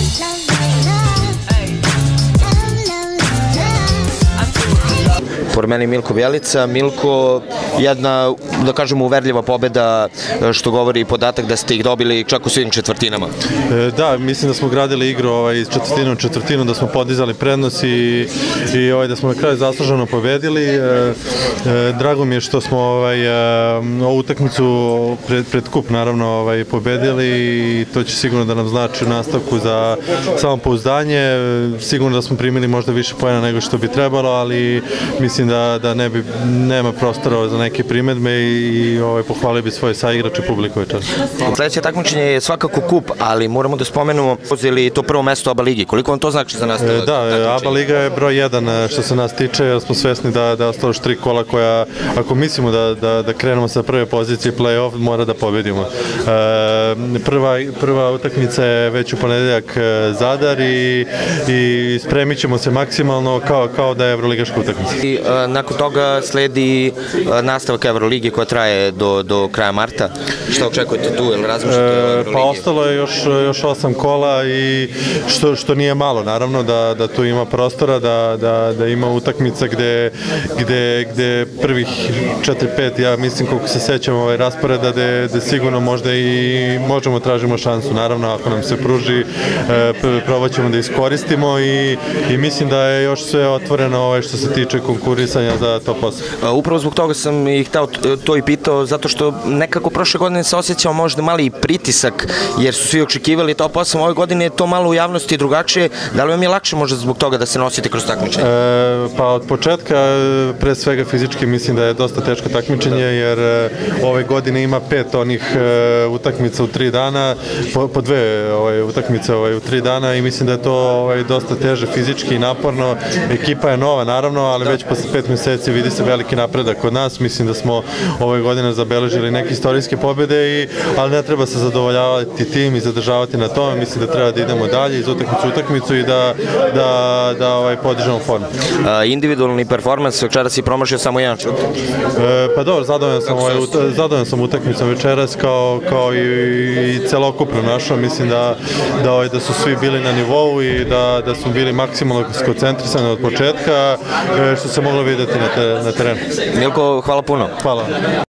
Pored mene je Milko Bjelica. Milko, jedna, da kažemo, uverljiva pobeda, što govori podatak da ste ih dobili čak u svim četvrtinama. Da, mislim da smo gradili igru iz četvrtinu u četvrtinu, da smo podizali prednost i da smo na kraju zasluženo pobedili. Drago mi je što smo ovu utakmicu pred kup naravno pobedili i to će sigurno da nam znači u nastavku za samopouzdanje. Sigurno da smo primili možda više poena nego što bi trebalo, ali mislim da nema prostora za neke primedbe i pohvalio bi svoje saigrače, publiku večeras. Sledeće takmičenje je svakako kup, ali moramo da spomenemo uzeli to prvo mesto ABA ligi. Koliko vam to znači za nas? Da, ABA liga je broj 1 što se nas tiče, jer smo svesni da je ostalo još 3 kola koja, ako mislimo da krenemo sa prve pozicije play-off, mora da pobedimo. Prva utakmica je već u ponedeljak Zadar i spremit ćemo se maksimalno kao da je evroligaška utakmica. Nakon toga sledi nastavak Evroligi koja traje do kraja marta. Šta očekujete tu, ili razmišljate o Evroligi? Pa ostalo je još 8 kola i što nije malo, naravno da tu ima prostora, da ima utakmica gde prvih 4-5, ja mislim koliko se sećam rasporeda, gde sigurno možda i možemo tražimo šansu, naravno ako nam se pruži, probat ćemo da iskoristimo i mislim da je još sve otvoreno što se tiče konkurisanja za top 8. Upravo zbog toga sam i hteo to i pitao, zato što nekako prošle godine se osjećao možda mali pritisak, jer su svi očekivali top 8, ove godine je to malo u javnosti drugačije. Da li vam je lakše možda zbog toga da se nosite kroz takmičenje? Pa od početka, pre svega fizički, mislim da je dosta teško takmičenje, jer ove godine ima 5 onih utakmica u 3 dana, po 2 utakmice u 3 dana i mislim da je to dosta teže fizički i naporno. Ekipa je nova, naravno, ali već posle 5 meseci vidi se veliki napredak kod nas. Mislim da smo ove godine zabeležili neke istorijske pobjede, ali ne treba se zadovoljavati tim i zadržavati na tome. Mislim da treba da idemo dalje iz utakmicu u utakmicu i da podižemo formu. Individualni performans večeras si promašio samo jedan šut. Pa dobro, zadovoljan sam utakmicom večeras kao i celokupno našo. Mislim da su svi bili na nivou i da su bili maksimalno skoncentrisani od početka, što se moglo vidjeti na terenu. Milko, hvala puno. Hvala.